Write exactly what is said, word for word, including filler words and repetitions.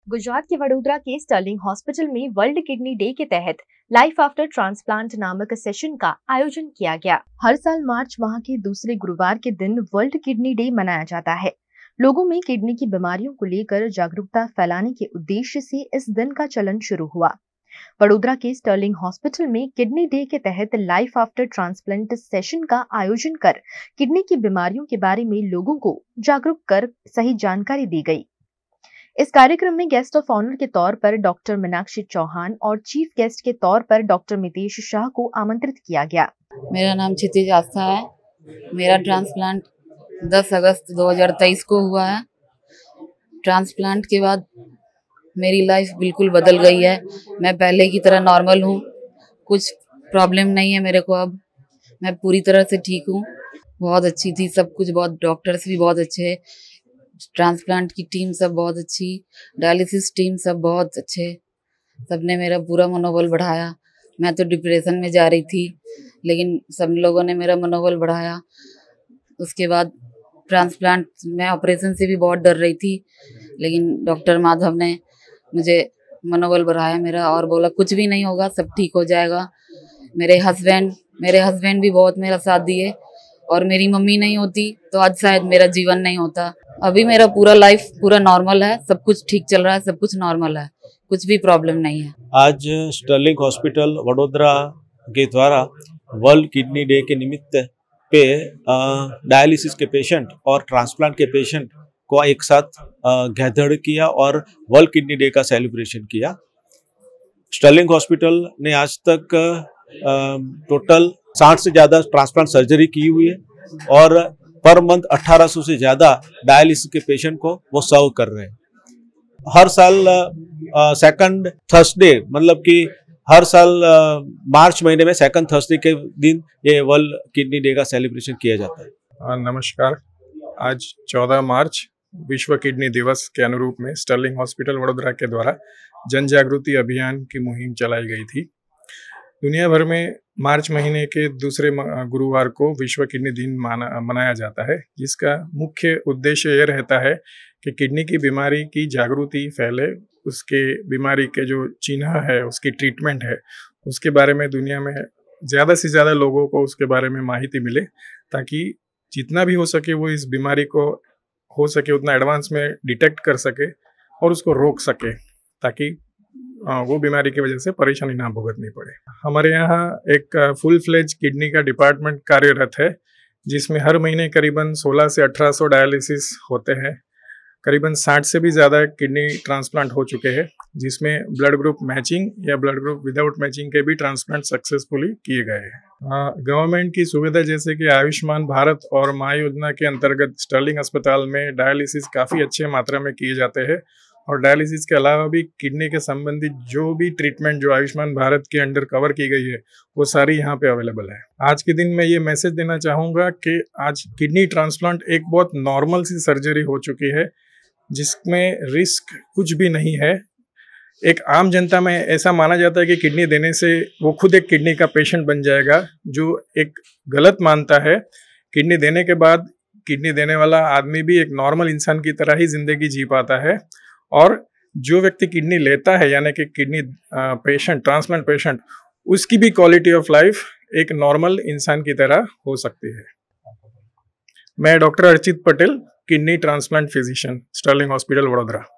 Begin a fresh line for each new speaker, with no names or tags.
गुजरात के वडोदरा के Sterling hospital में वर्ल्ड किडनी डे के तहत लाइफ आफ्टर ट्रांसप्लांट नामक सेशन का आयोजन किया गया। हर साल मार्च माह के दूसरे गुरुवार के दिन वर्ल्ड किडनी डे मनाया जाता है। लोगों में किडनी की बीमारियों को लेकर जागरूकता फैलाने के उद्देश्य से इस दिन का चलन शुरू हुआ। वडोदरा के स्टर्लिंग हॉस्पिटल में किडनी डे के तहत लाइफ आफ्टर ट्रांसप्लांट सेशन का आयोजन कर किडनी की बीमारियों के बारे में लोगों को जागरूक कर सही जानकारी दी गई। इस कार्यक्रम में गेस्ट ऑफ ऑनर के तौर पर डॉक्टर मीनाक्षी चौहान और चीफ गेस्ट के तौर पर डॉक्टर मितेश शाह को आमंत्रित किया गया।
मेरा नाम क्षितिज आस्था है। मेरा ट्रांसप्लांट दस अगस्त दो हज़ार तेईस को हुआ है। ट्रांसप्लांट के बाद मेरी लाइफ बिल्कुल बदल गई है। मैं पहले की तरह नॉर्मल हूँ, कुछ प्रॉब्लम नहीं है मेरे को। अब मैं पूरी तरह से ठीक हूँ। बहुत अच्छी थी सब कुछ, बहुत डॉक्टर्स भी बहुत अच्छे, ट्रांसप्लांट की टीम सब बहुत अच्छी, डायलिसिस टीम सब बहुत अच्छे, सबने मेरा पूरा मनोबल बढ़ाया। मैं तो डिप्रेशन में जा रही थी, लेकिन सब लोगों ने मेरा मनोबल बढ़ाया। उसके बाद ट्रांसप्लांट मैं ऑपरेशन से भी बहुत डर रही थी, लेकिन डॉक्टर माधव ने मुझे मनोबल बढ़ाया मेरा और बोला कुछ भी नहीं होगा, सब ठीक हो जाएगा। मेरे हस्बैंड मेरे हस्बैंड भी बहुत मेरा साथ दिए, और मेरी मम्मी नहीं होती तो आज शायद मेरा जीवन नहीं होता। अभी मेरा पूरा लाइफ पूरा नॉर्मल है, सब कुछ ठीक चल रहा है, सब कुछ नॉर्मल है, कुछ भी प्रॉब्लम नहीं है।
आज स्टर्लिंग हॉस्पिटल वडोदरा के द्वारा वर्ल्ड किडनी डे के निमित्त पे डायलिसिस के पेशेंट और ट्रांसप्लांट के पेशेंट को एक साथ गैदर किया और वर्ल्ड किडनी डे का सेलिब्रेशन किया। स्टर्लिंग हॉस्पिटल ने आज तक टोटल साठ से ज़्यादा ट्रांसप्लांट सर्जरी की हुई है और पर मंथ अठारह सौ से ज़्यादा डायलिसिस के पेशेंट को वो सर्व कर रहे हैं। हर साल सेकंड थर्सडे मतलब कि हर साल आ, मार्च महीने में सेकंड थर्सडे के दिन ये वर्ल्ड किडनी डे का सेलिब्रेशन किया जाता है।
नमस्कार, आज चौदह मार्च विश्व किडनी दिवस के अनुरूप में स्टर्लिंग हॉस्पिटल वडोदरा के द्वारा जन जागृति अभियान की मुहिम चलाई गई थी। दुनिया भर में मार्च महीने के दूसरे गुरुवार को विश्व किडनी दिन माना मनाया जाता है, जिसका मुख्य उद्देश्य ये रहता है कि किडनी की बीमारी की जागृति फैले, उसके बीमारी के जो चिन्ह है, उसकी ट्रीटमेंट है, उसके बारे में दुनिया में ज़्यादा से ज़्यादा लोगों को उसके बारे में माहिती मिले, ताकि जितना भी हो सके वो इस बीमारी को हो सके उतना एडवांस में डिटेक्ट कर सके और उसको रोक सके, ताकि वो बीमारी की वजह से परेशानी ना भुगतनी पड़े। हमारे यहाँ एक फुल फ्लेज किडनी का डिपार्टमेंट कार्यरत है, जिसमें हर महीने करीबन सोलह से अठारह सौ डायलिसिस होते हैं। करीबन साठ से भी ज़्यादा किडनी ट्रांसप्लांट हो चुके हैं, जिसमें ब्लड ग्रुप मैचिंग या ब्लड ग्रुप विदाउट मैचिंग के भी ट्रांसप्लांट सक्सेसफुली किए गए हैं। गवर्नमेंट की सुविधा जैसे कि आयुष्मान भारत और माँ योजना के अंतर्गत स्टर्लिंग अस्पताल में डायलिसिस काफ़ी अच्छे मात्रा में किए जाते हैं, और डायलिसिस के अलावा भी किडनी के संबंधित जो भी ट्रीटमेंट जो आयुष्मान भारत के अंडर कवर की गई है वो सारी यहाँ पे अवेलेबल है। आज के दिन मैं ये मैसेज देना चाहूँगा कि आज किडनी ट्रांसप्लांट एक बहुत नॉर्मल सी सर्जरी हो चुकी है, जिसमें रिस्क कुछ भी नहीं है। एक आम जनता में ऐसा माना जाता है कि किडनी देने से वो खुद एक किडनी का पेशेंट बन जाएगा, जो एक गलत मानता है। किडनी देने के बाद किडनी देने वाला आदमी भी एक नॉर्मल इंसान की तरह ही जिंदगी जी पाता है, और जो व्यक्ति किडनी लेता है यानी कि किडनी पेशेंट ट्रांसप्लांट पेशेंट, उसकी भी क्वालिटी ऑफ लाइफ एक नॉर्मल इंसान की तरह हो सकती है। मैं doctor Archit Patel, kidney transplant physician, Sterling hospital Vadodara.